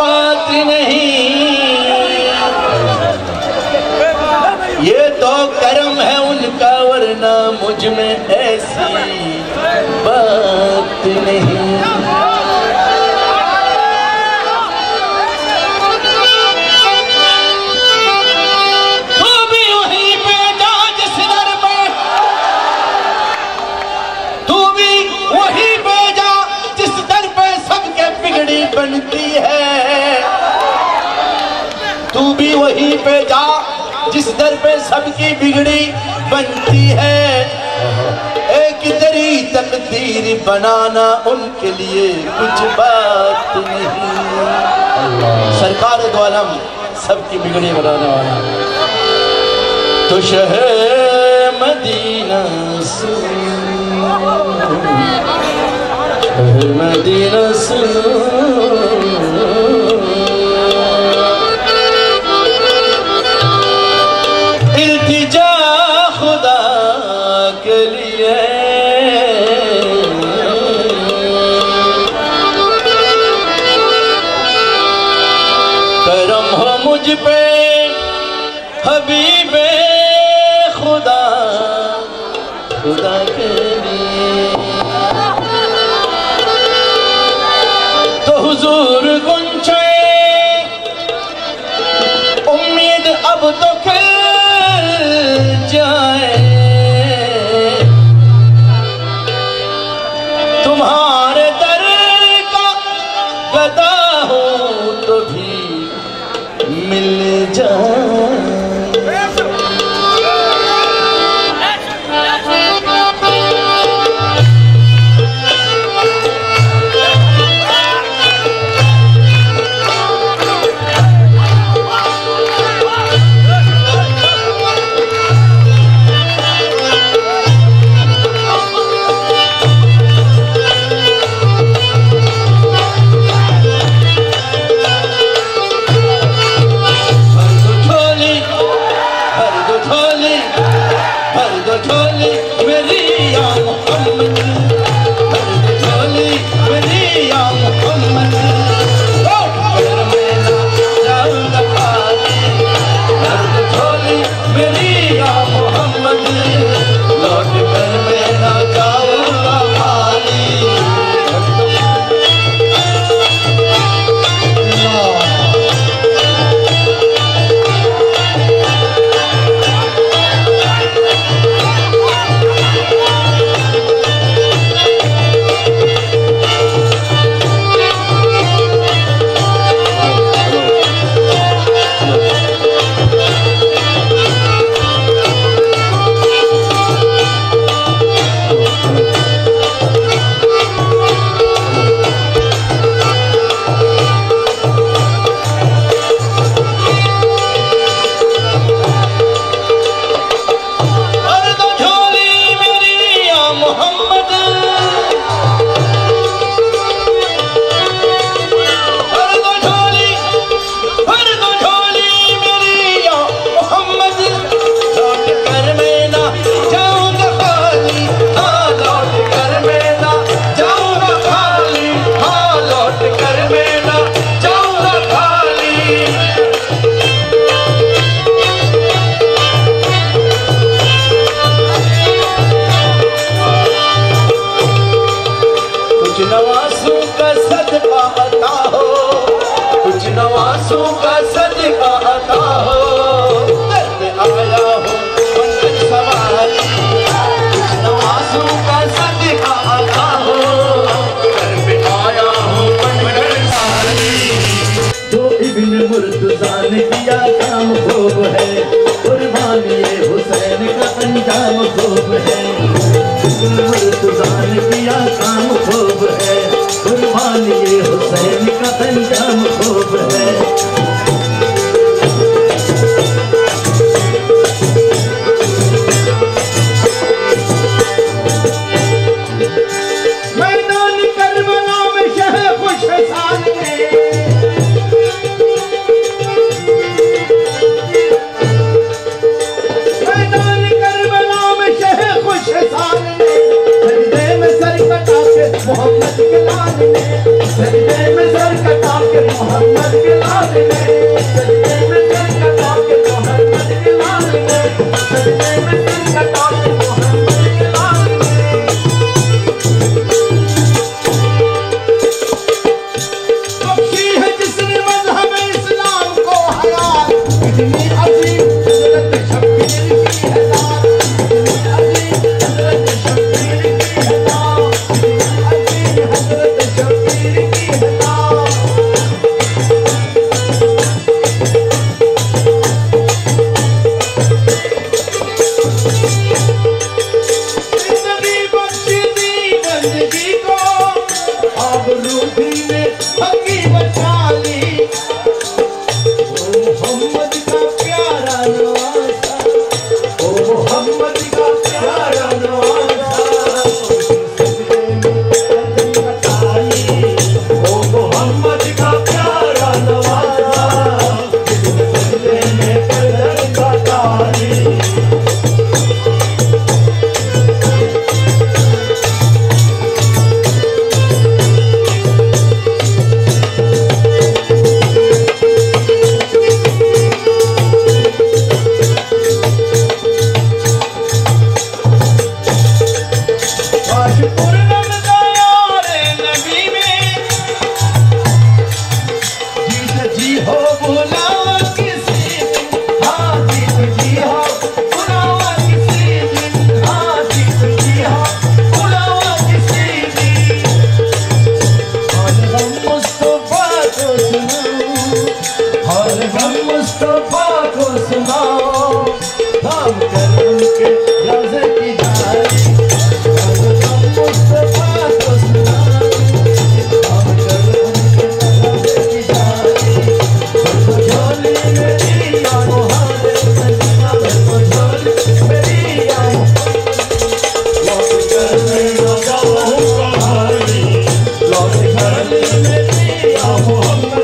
बात नहीं, ये तो करम है उनका, वरना मुझ में ऐसी बात नहीं। बनती है तू भी वहीं पे जा जिस दर पे सबकी बिगड़ी बनती है। एक तेरी तकदीर बनाना उनके लिए कुछ बात नहीं। सरकार दो आलम सबकी बिगड़ी बनाने वाला तो शहर मदीना मदीना इल्तिजा खुदा के लिए करम हो मुझ पे हबीबे खुदा, खुदा के लिए हुजूर गुंचे उम्मीद अब तो खिल जाए। तुम्हारे दर का गदा हो तो भी मिल जाए। मोहम्मद के लाल ने, सजदे में सर कटा के मोहम्मद के लाल ने, सजदे में सर कटा के मोहम्मद के लाल ने, सजदे में सर कटा के मोहम्मद के लाल ने। बख्शी है जिसने मज़हब इस्लाम को हयात, इतनी अजीम हज़रत शब्बीर की है नात, इतनी अजीम हज़रत शब्बीर की है नात, इतनी अजीम हज़रत शब्बीर की है नात। जिंदगी बख्शी दी बंदगी को, अब रूठी में हकी बचा ली। ओ मोहम्मद का प्यारा नवासा, ओ मोहम्मद का प्यारा नवासा, सजदे में कदम कटाई। ओ मोहम्मद का प्यारा नवासा, सजदे में कदम कटाई। काश पूर्णम दयारे नबी में जीत जी हो बुलावा किसी दिन, हाँ जीत जी हो बुलावा किसी दिन, हाँ जीत जी हो बुलावा किसी दिन। हर गम मुस्तफा को सुनाओ, हर गम मुस्तफा को सुनाओ, थाम कर उनके रोज़े की डाली। मुस्तफा को सुनाओ, थाम कर उनके रोज़े की डाली। झोली मेरी या मोहम्मद मदीना, झोली मेरी या लौट कर मैं न जाऊँ कहानी, लौट कर मेरी या मोहम्मद